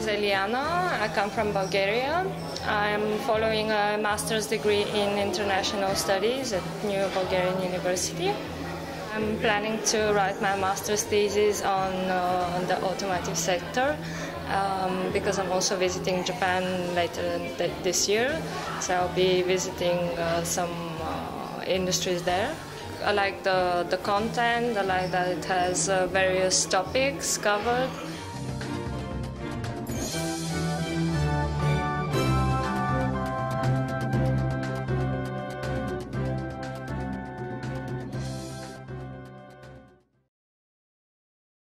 is Eliana. I come from Bulgaria. I'm following a master's degree in international studies at New Bulgarian University. I'm planning to write my master's thesis on the automotive sector because I'm also visiting Japan later this year. So I'll be visiting some industries there. I like the content. I like that it has various topics covered.